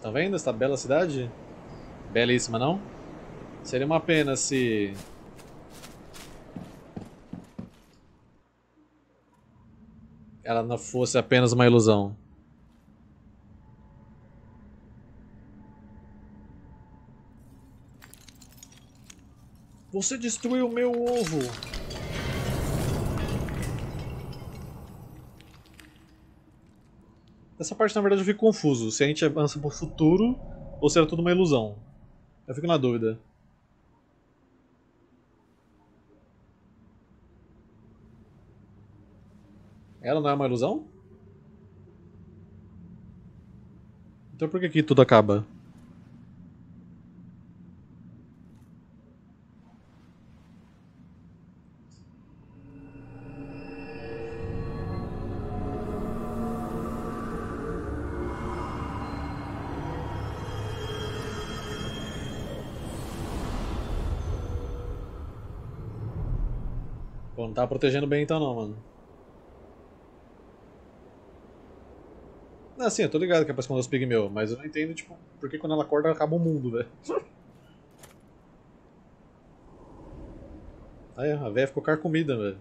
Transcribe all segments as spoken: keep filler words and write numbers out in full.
Estão vendo esta bela cidade? Belíssima, não? Seria uma pena se... ela não fosse apenas uma ilusão. Você destruiu o meu ovo! Essa parte, na verdade, eu fico confuso. Se a gente avança pro futuro ou se era tudo uma ilusão. Eu fico na dúvida. Ela não é uma ilusão? Então por que que tudo acaba? Pô, não tá protegendo bem então não, mano. Não, sim, eu tô ligado que é pra esconder os pigmeus, mas eu não entendo, tipo, por que quando ela acorda acaba o mundo, velho. Aí, a véia ficou carcomida, velho.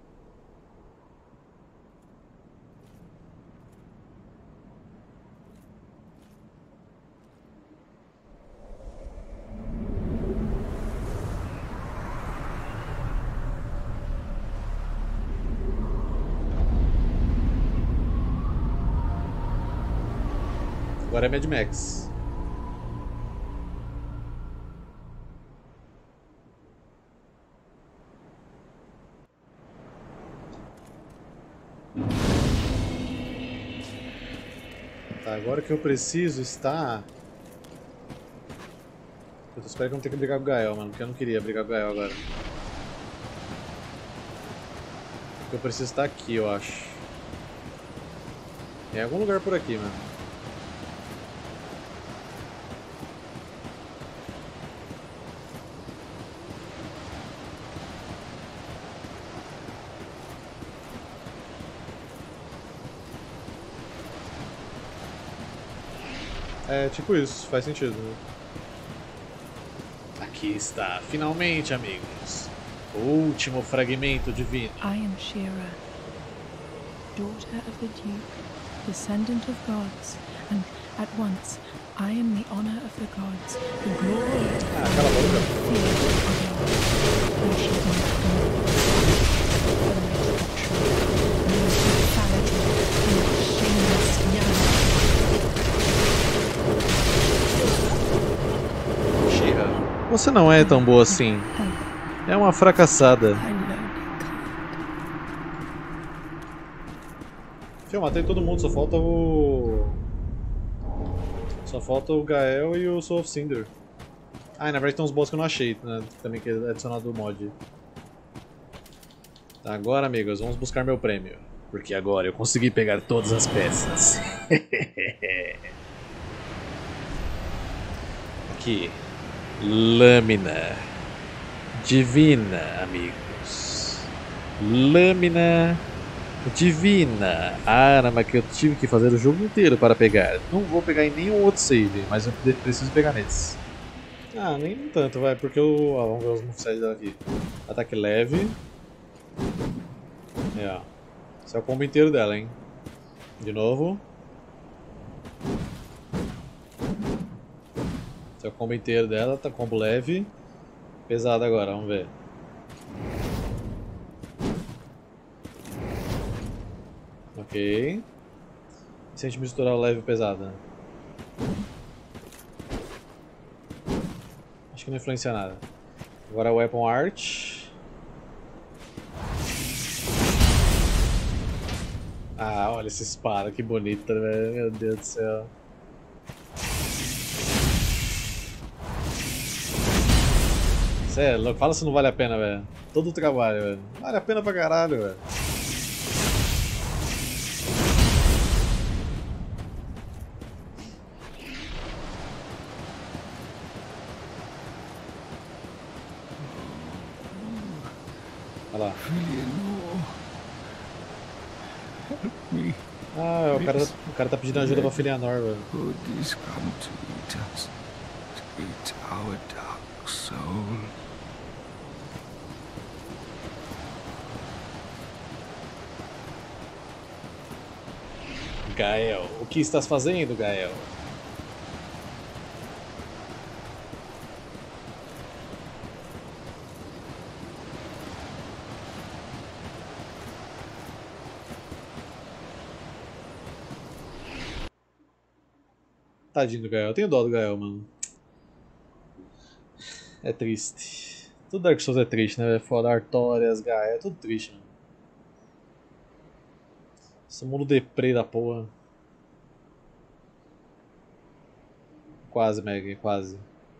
Agora é Mad Max. Tá, agora o que eu preciso está... Eu espero que eu não tenha que brigar com o Gael, mano, porque eu não queria brigar com o Gael agora. O que eu preciso está aqui, eu acho. Em algum lugar por aqui, mano. É, tipo isso, faz sentido, né? Aqui está, finalmente, amigos. O último fragmento divino. I am Shira, daughter of the Duke, descendant of gods, and at once I am the honor of the gods, the glory Ah, cala a boca. Shira, você não é tão boa assim. É uma fracassada. Eu matei todo mundo, só falta o... Só falta o Gael e o Soul of Cinder. Ah, e na verdade tem uns boss que eu não achei, né? Também que é adicionado do mod. Tá, agora, amigos, vamos buscar meu prêmio. Porque agora eu consegui pegar todas as peças. Aqui. Lâmina. Divina, amigos. Lâmina divina. A arma que eu tive que fazer o jogo inteiro para pegar. Não vou pegar em nenhum outro save, mas eu preciso pegar nesse. Ah, nem tanto, vai, porque eu... Ah, vamos ver os movesets dela aqui. Ataque leve. É, ó. Esse é o combo inteiro dela, hein. De novo. Esse é o combo inteiro dela, tá combo leve. Pesado agora, vamos ver. Ok. E se a gente misturar o leve e o pesado? Acho que não influencia nada. Agora a Weapon Art. Ah, olha essa espada, que bonita, velho. Meu Deus do céu. Cê é louco, fala se não vale a pena, velho. Todo o trabalho, velho. Vale a pena pra caralho, velho. Olha lá. me. Ah, o cara, o cara tá pedindo ajuda pra Filianor, velho. Who is come to eat us, to eat our dark soul. Gael, o que estás fazendo, Gael? Tadinho do Gael, eu tenho dó do Gael, mano. É triste. Tudo Dark Souls é triste, né? Fora Artorias, Gael, é tudo triste, mano. Esse mundo deprê da porra. Quase, Meg, quase.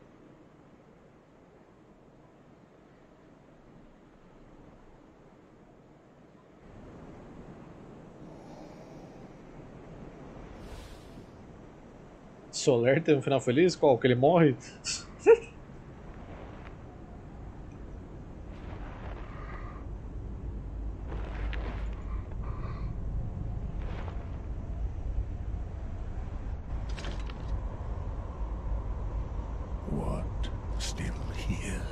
Soler tem um final feliz? Qual? Que ele morre? What? Still here?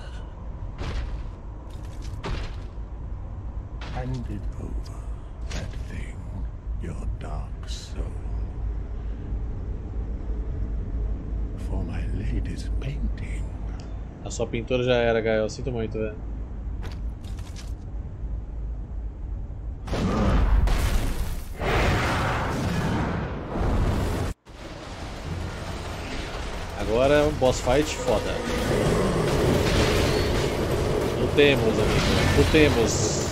Hand it over, that thing, your dark soul. For my lady's painting. A sua pintura já era, Gael. Sinto muito, velho. Agora é um boss fight foda. Lutemos, amigo. Lutemos.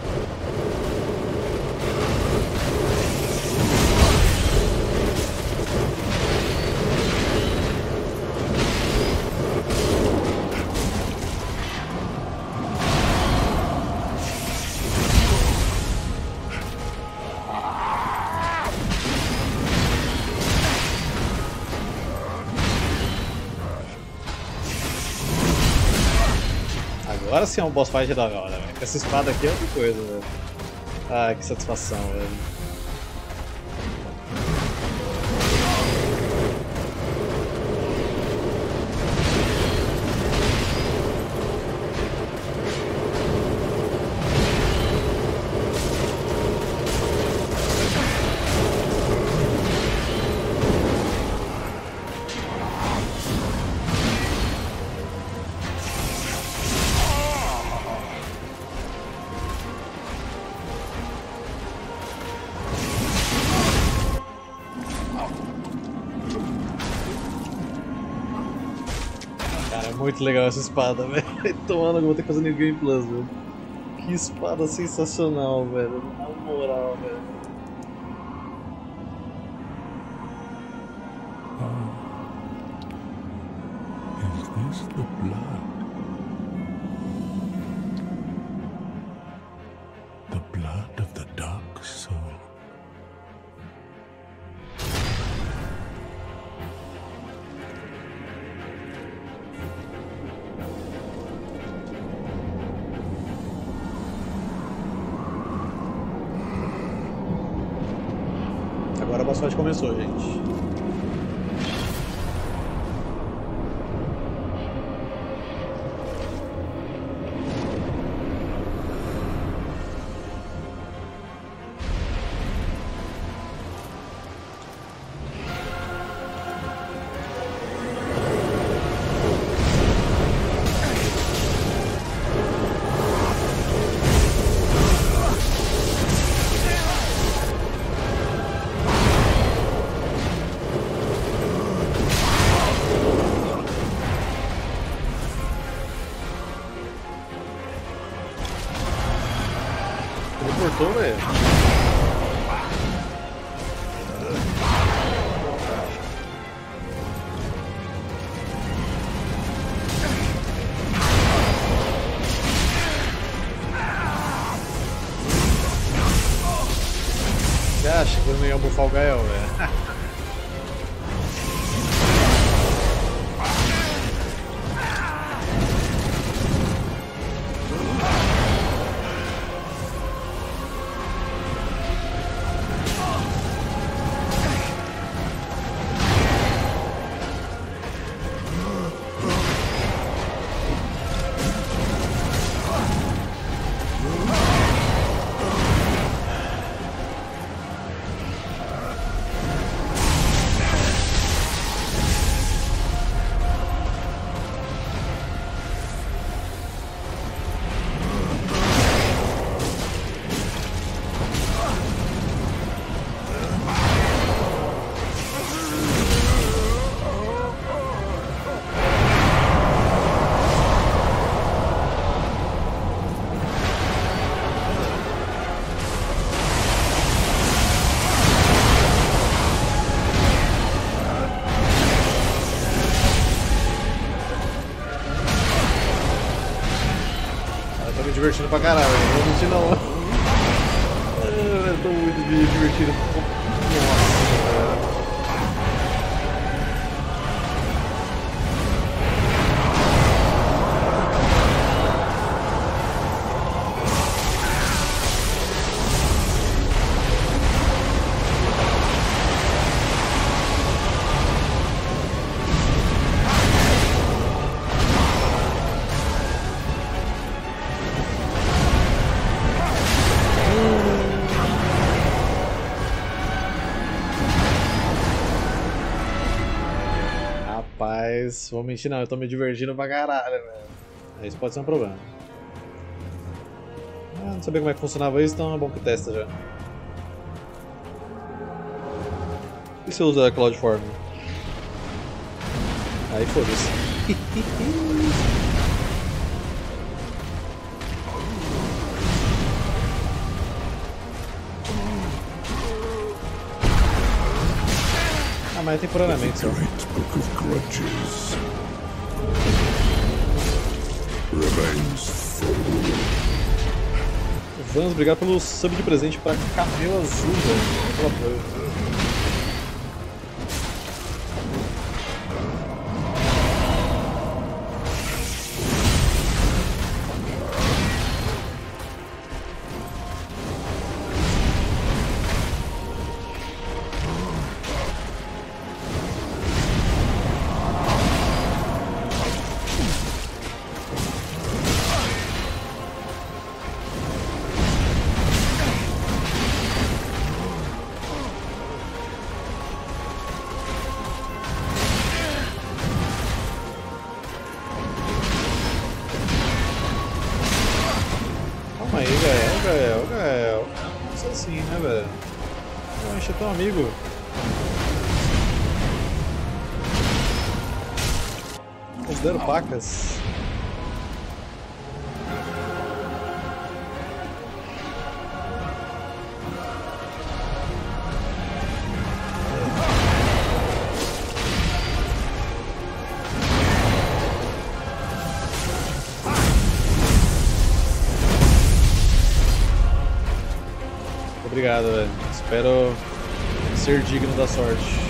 Agora sim é um boss fight da hora, velho. Essa espada aqui é outra coisa, velho. Ah, que satisfação, velho. Muito legal essa espada, velho. Tomando, eu vou ter que fazer New Game Plus, velho. Que espada sensacional, velho. Na moral, velho. Oh. Is this the blood? The blood of the dark soul. Agora o boss fight começou, gente. Teleportou, velho. Você acha que eu não ia bufar o Gael, velho? divertindo pra caralho, não vou mentir não. Eu tô muito me divertindo. Nossa, cara. Rapaz, vou mentir não, eu tô me divertindo pra caralho, velho. Isso pode ser um problema. Ah, não sabia como é que funcionava isso, então é bom que testa já. E se eu usar a Cloud Form? Aí foda-se. Ah, mas é temporariamente só. Great Book of Grudges remains full. Vamos brigar pelo sub de presente pra Camelo Azul, velho. Pelo apoio. Calma aí, Gael, Gael, Gael. Não é assim, né, velho? Poxa, é teu amigo. Considero pacas. Obrigado, velho. Espero ser digno da sorte.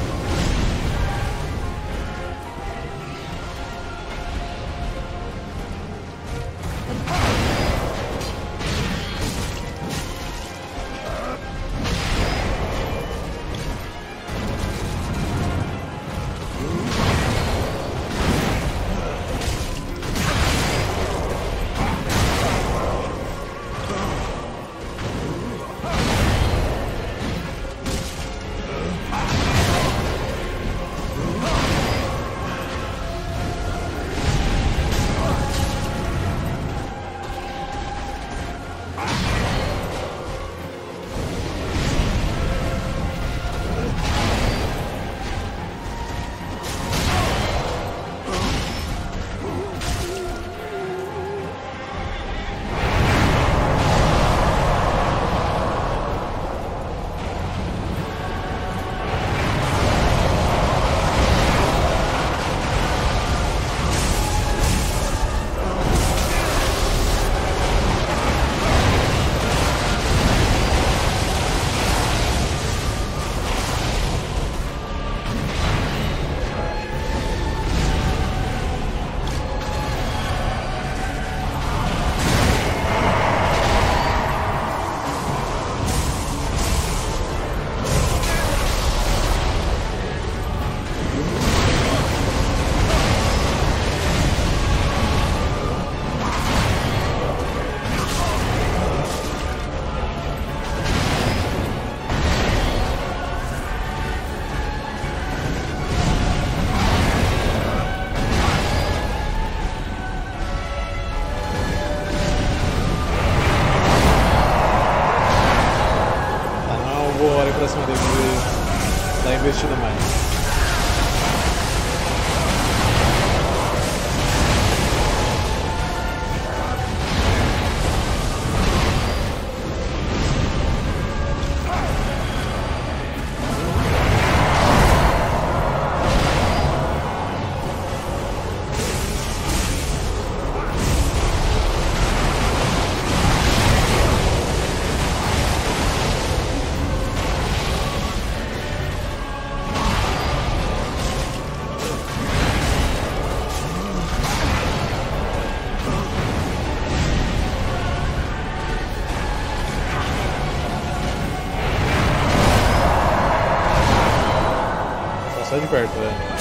Pra cima dele, tá investindo mais. perto, velho.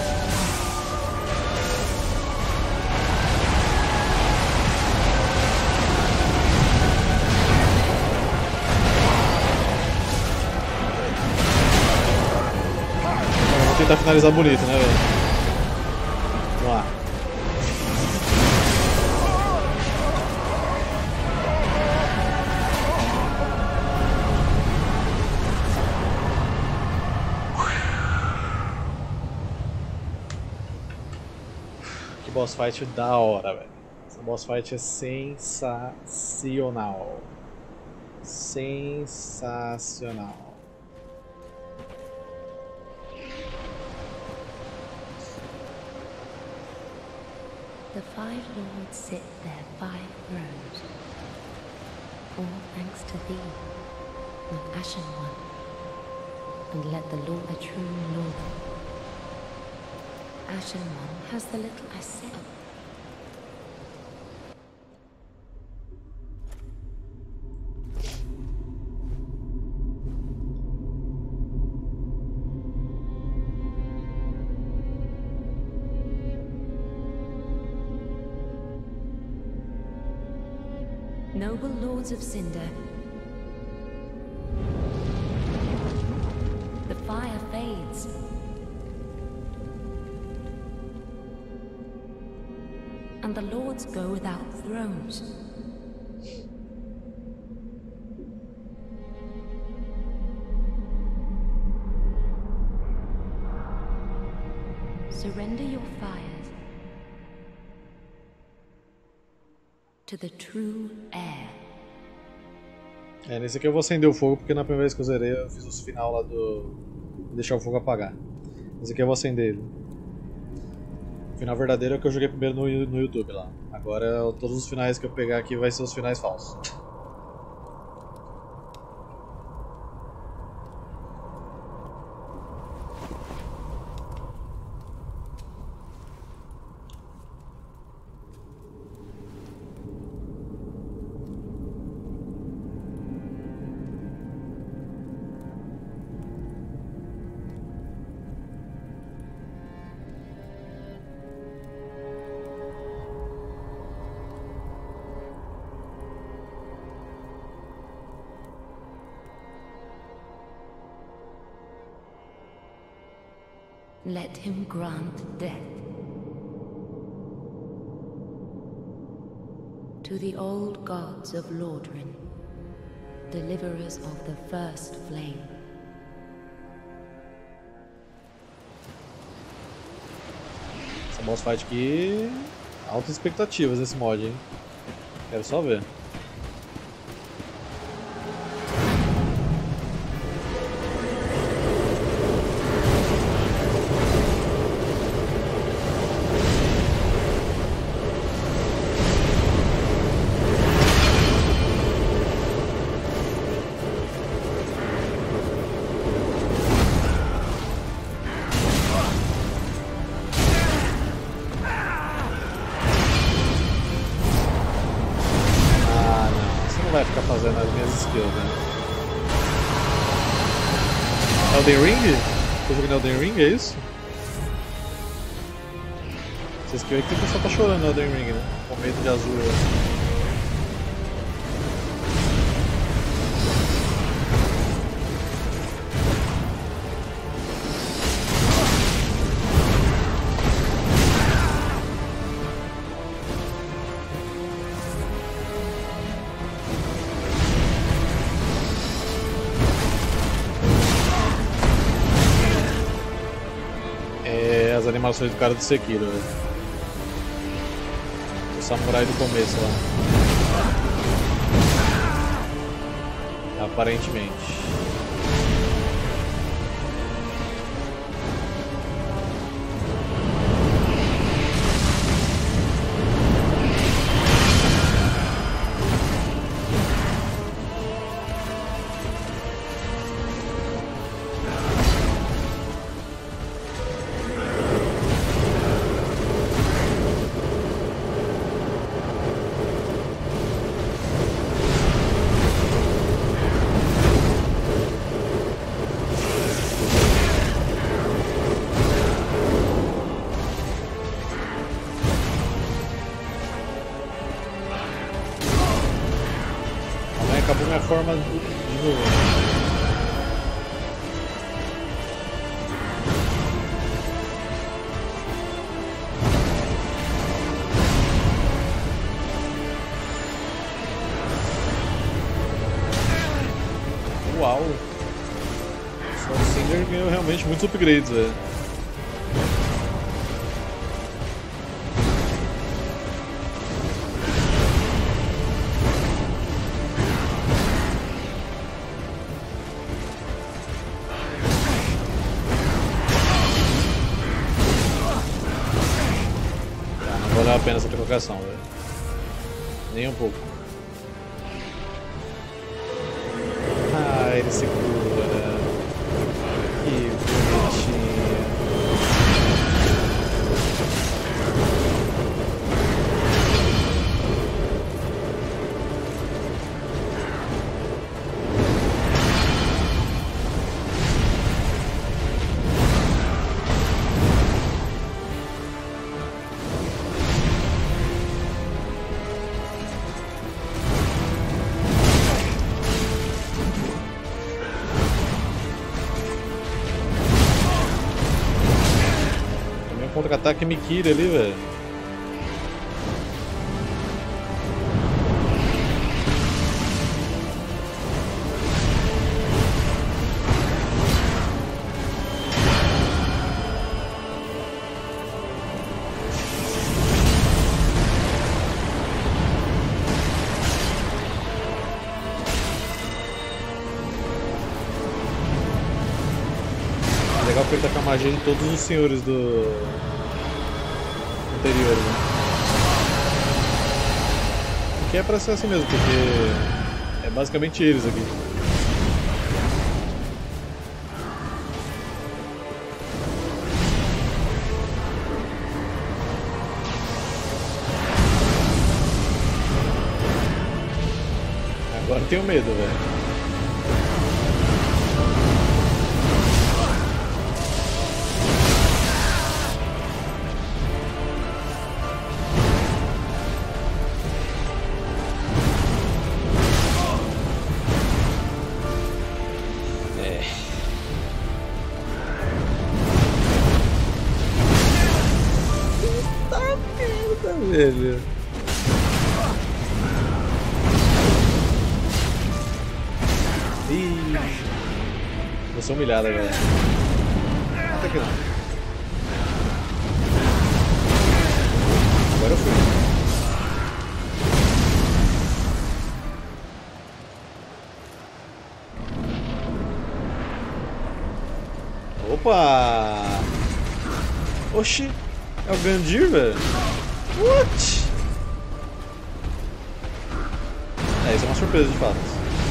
Vou tentar finalizar bonito, né, velho? Vamos lá. Que boss fight da hora, velho. Essa boss fight é sensacional. Sensacional. The five lords sit their five thrones, all thanks to thee, my Ashen One, and let the Lord the true Lord. Ashen One has the little I said. Noble lords of Cinder, the fire fades. And the lords go without thrones. Surrender your fires to the true heir. É, nesse aqui eu vou acender o fogo porque na primeira vez que eu zerei eu fiz o final lá do... deixar o fogo apagar. Esse aqui eu vou acender ele. O final verdadeiro é o que eu joguei primeiro no, no YouTube lá. Agora todos os finais que eu pegar aqui vai ser os finais falsos. Let him grant death to the old gods of Lordran, deliverers of the first flame. Essa boss fight aqui... altas expectativas nesse mod, hein? Quero só ver. Vai ficar fazendo as minhas skills, né? Elden Ring? Tô jogando Elden Ring, é isso? Essa skill aí que o pessoal tá chorando no Elden Ring, né? Com medo de azul. Né? As animações do cara do Sekiro, velho. O samurai do começo lá. Aparentemente. minha forma de de novo. Uau! Só o Cinder ganhou realmente muitos upgrades, velho. Não vale a pena essa trocação, velho. Nem um pouco. Ah, ele se cura. Que bonitinho. Contra-ataque Mikiri ali, velho. Legal que ele tá com a magia de todos os senhores do anterior, né? Que é pra ser assim mesmo, porque é basicamente eles aqui. Agora eu tenho medo, velho. Velho. Ih, vou ser humilhado agora. Até que não. Agora eu fui. Opa! Oxi, é o Gandir, velho. What? É, isso é uma surpresa de fato.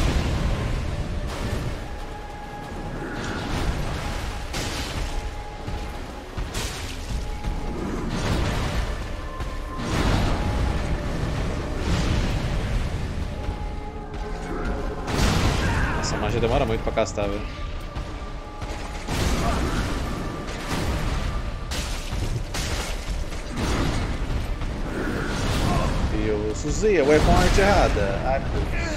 Essa magia demora muito pra castar, velho. Suzia, vai com a arte errada. Ai, meu Deus.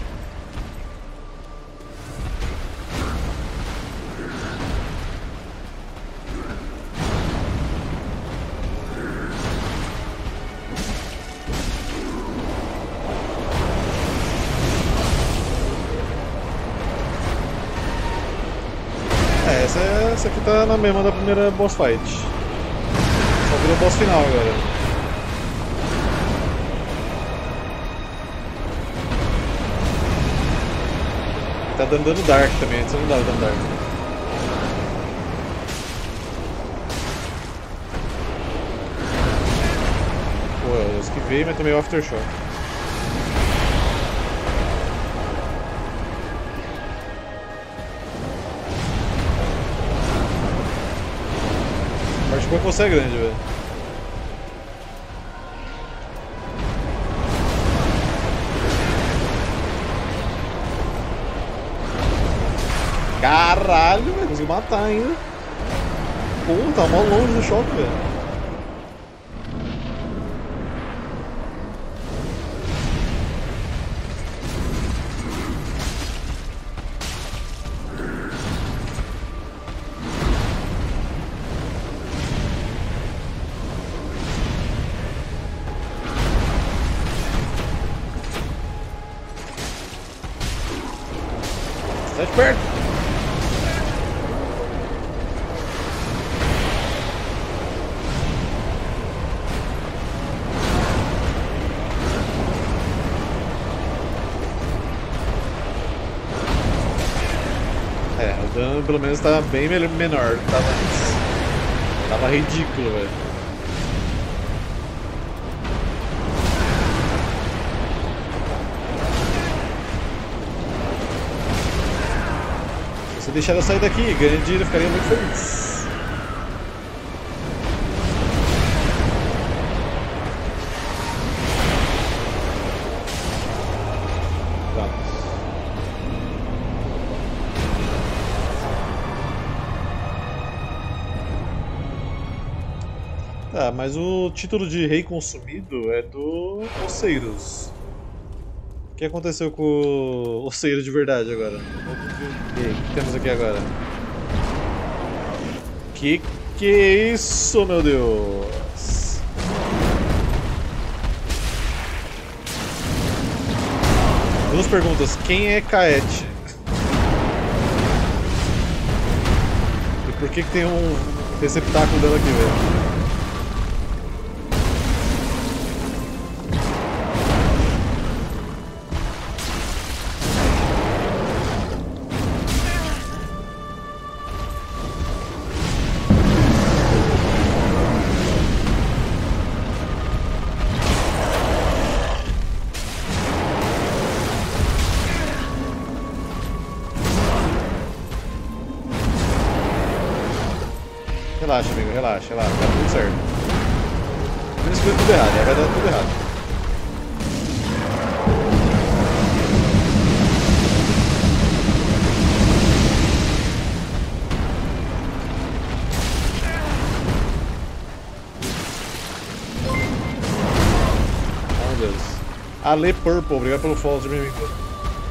É, essa, essa aqui tá na mesma da primeira boss fight. Só virou boss final agora. Tá dando dano Dark também, antes não dava dano Dark. Pô, eu esquivei, mas tomei o Aftershock. A parte boa é que você é grande, velho. Caralho, velho, consegui matar ainda. Pô, tá mó longe do choque, velho. Sai de perto! É, o dano pelo menos tá bem menor do que tava antes. Tava ridículo, velho. Se deixar eu sair daqui, ganhar dinheiro, eu ficaria muito feliz. Tá, mas o título de rei consumido é do Oceiros. O que aconteceu com o Oceiros de verdade agora? E aí, o que temos aqui agora? Que que é isso, meu Deus? Duas perguntas. Quem é Kaete? E por que que tem um receptáculo dela aqui, velho? Relaxa, amigo, relaxa, relaxa, tá tudo certo. Menos que tudo errado, vai dar tudo errado. Oh, meu Deus. Ale Purple, obrigado pelo follow, meu amigo.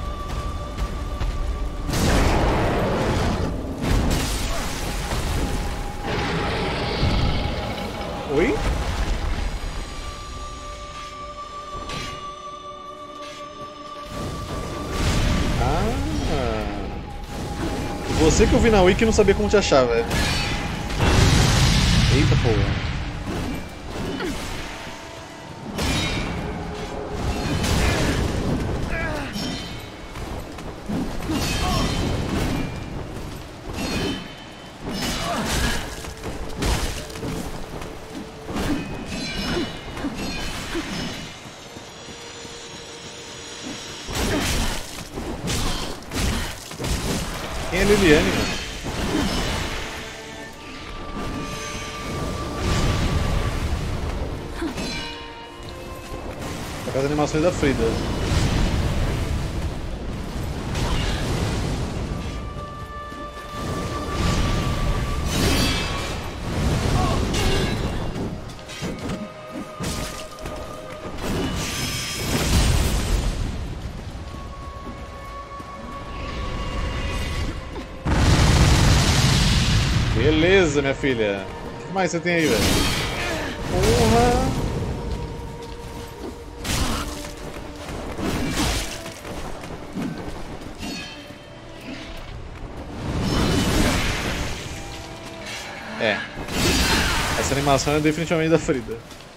Oi? Ah. Você que eu vi na Wiki não sabia como te achar, velho. Eita porra. Quem é Liliane, mano? Tá com as animações da Frida. Beleza, minha filha. O que mais você tem aí, velho? Porra! É. Essa animação é definitivamente da Frida.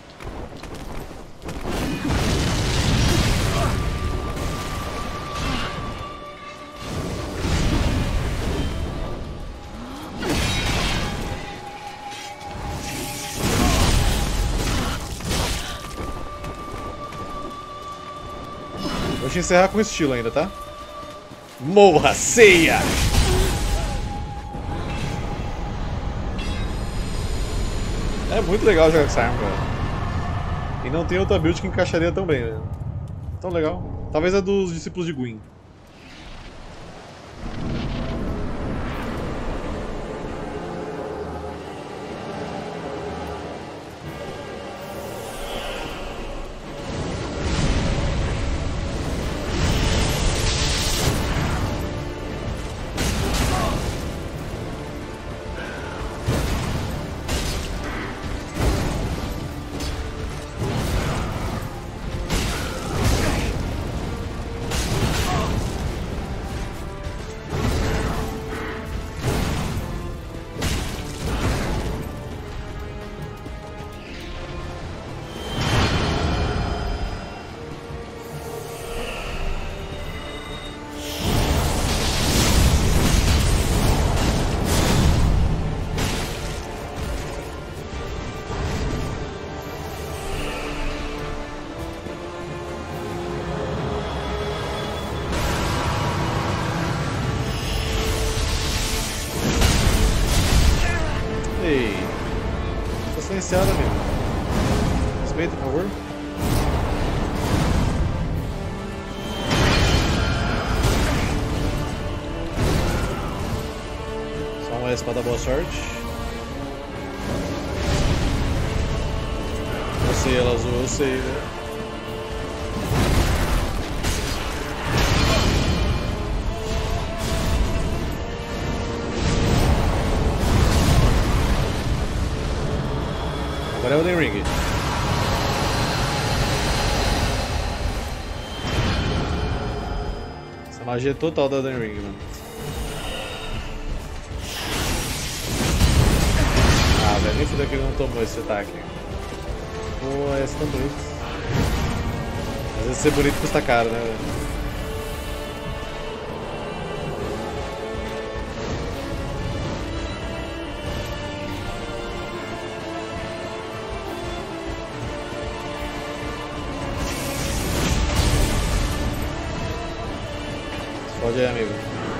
Vou te encerrar com estilo ainda, tá? Morra, ceia! É muito legal jogar com essa arma, cara. E não tem outra build que encaixaria tão bem, né? Tão legal. Talvez a dos discípulos de Gwyn. silenciado, amigo. Respeita, por favor. Só uma espada, boa sorte. Eu sei, ela azul, eu sei, né? Agora é o Elden Ring. Essa magia é total do Elden Ring, mano. Ah, velho, nem fudeu que ele não tomou esse ataque. Pô, esse tá bonito. Às vezes ser bonito custa caro, né, velho? Pode ir, amigo.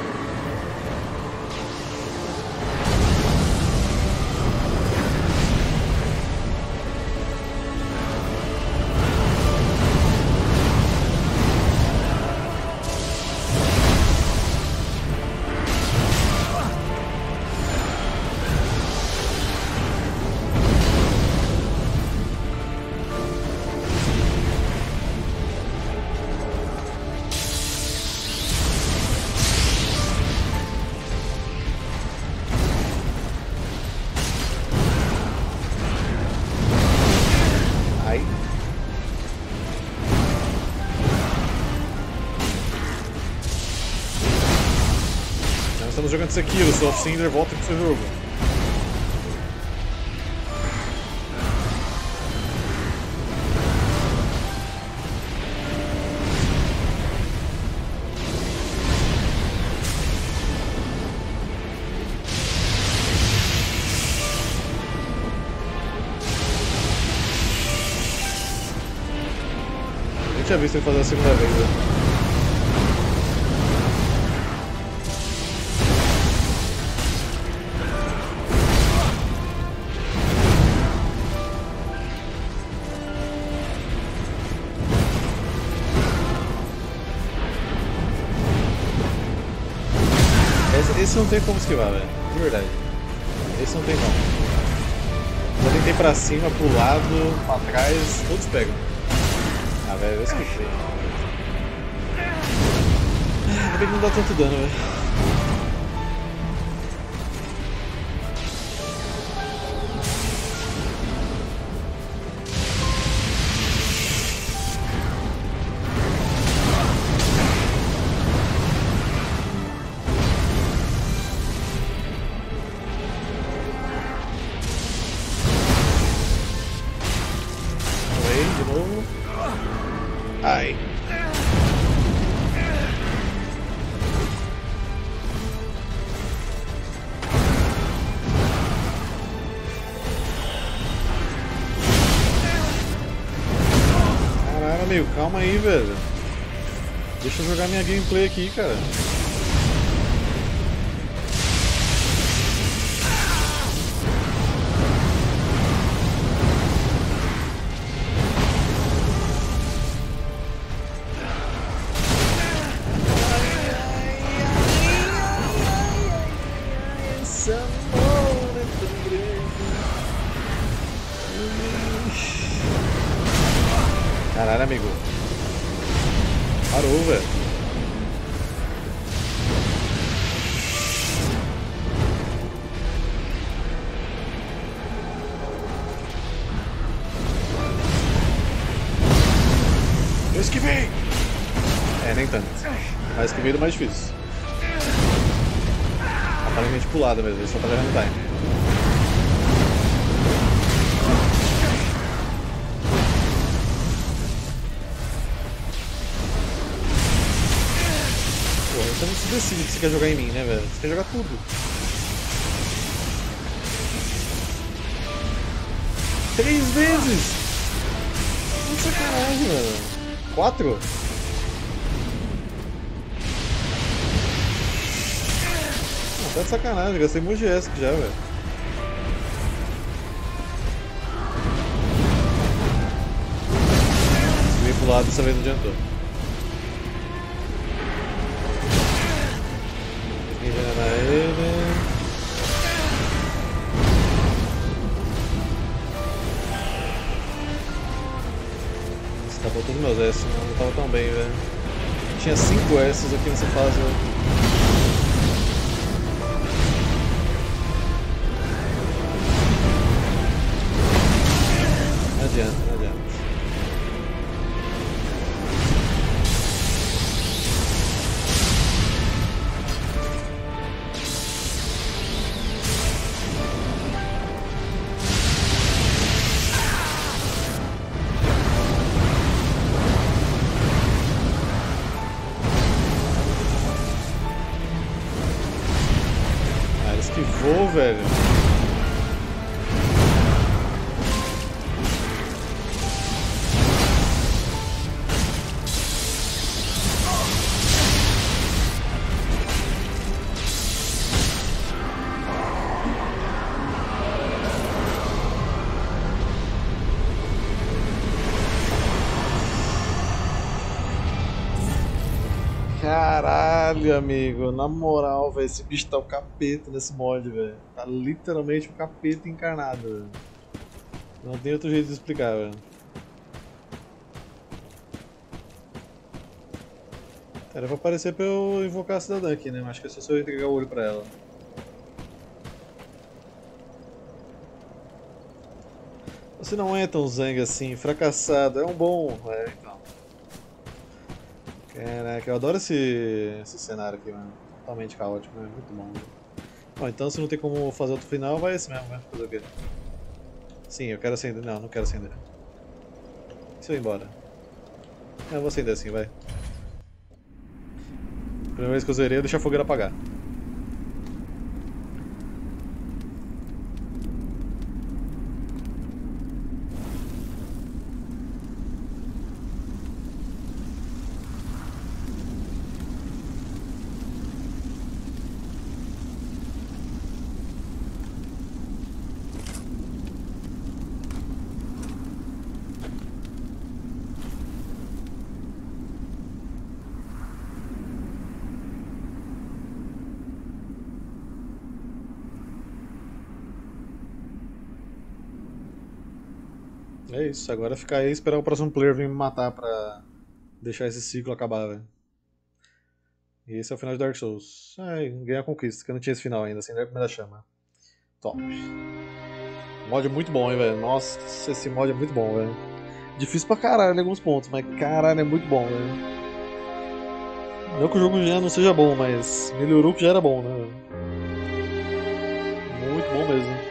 Estamos jogando isso aqui, o Soft Cinder volta pro seu jogo. Eu tinha visto ele fazer a segunda vez, né? Esse não tem como esquivar, velho. De verdade. Esse não tem como. Já tentei pra cima, pro lado, pra trás, todos pegam. Ah, velho, esse que feio. Ainda bem que não dá tanto dano, velho. De novo. Ai. Caralho, amigo, calma aí, velho. Deixa eu jogar minha gameplay aqui, cara. Caralho, amigo. Parou, velho. Eu esquivei! É, nem tanto. Mas esquivei do mais difícil. Aparentemente pulada mesmo, ele só tá ganhando time. Você não se decide que você quer jogar em mim, né, velho? Você quer jogar tudo. Três vezes! Que sacanagem, mano. Quatro? Não, tá de sacanagem. Gastei muito de E S C já, velho. dessa vez não adiantou. Envenenar ele. Você tá botando meus S, não, não tava tão bem, velho. Tinha cinco S aqui nessa fase. Não adianta, não adianta. Ah, ele esquivou, velho. Caralho, amigo, na moral, velho, esse bicho tá o capeta nesse mod, velho. Tá literalmente o capeta encarnado, velho. Não tem outro jeito de explicar, velho. Era pra aparecer pra eu invocar a cidadã aqui, né? Mas acho que é só se eu entregar o olho pra ela. Você não é tão Zang assim, fracassado, é um bom. É, então. Caraca, eu adoro esse, esse cenário aqui, mano. Totalmente caótico, né? Muito bom. Bom, então se não tem como fazer outro final, vai esse mesmo, vai fazer o quê? Sim, eu quero acender. Não, não quero acender. E se eu ir embora? Não, eu vou acender assim, vai. Primeira vez que eu zerei, eu deixo a fogueira apagar. É isso, agora ficar aí e esperar o próximo player vir me matar pra deixar esse ciclo acabar, velho. E esse é o final de Dark Souls. Ai, ganhar a conquista, que eu não tinha esse final ainda, assim, da primeira chama. Top. Mod é muito bom, hein, velho. Nossa, esse mod é muito bom, velho. Difícil pra caralho em alguns pontos, mas caralho, é muito bom, velho. Não que o jogo já não seja bom, mas melhorou que já era bom, né? Muito bom mesmo.